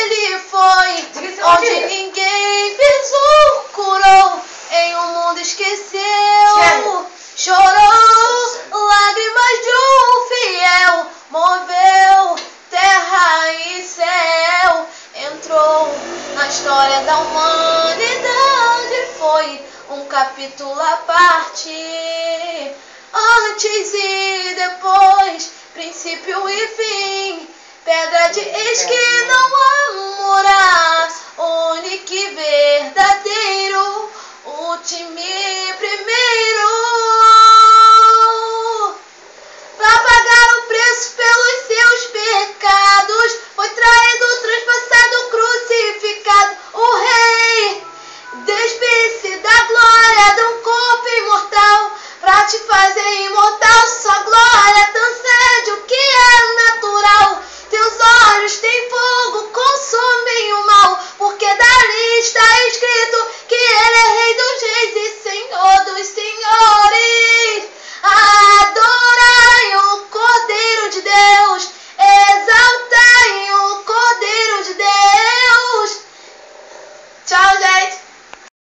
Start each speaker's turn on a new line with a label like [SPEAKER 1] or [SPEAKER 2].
[SPEAKER 1] ele foi onde ninguém pisou, curou, em um mundo esqueceu, chorou, lágrimas de um fiel, moveu terra e céu, entrou na história da humanidade, foi um capítulo à parte, antes e depois, princípio e fim, pedra de esquina.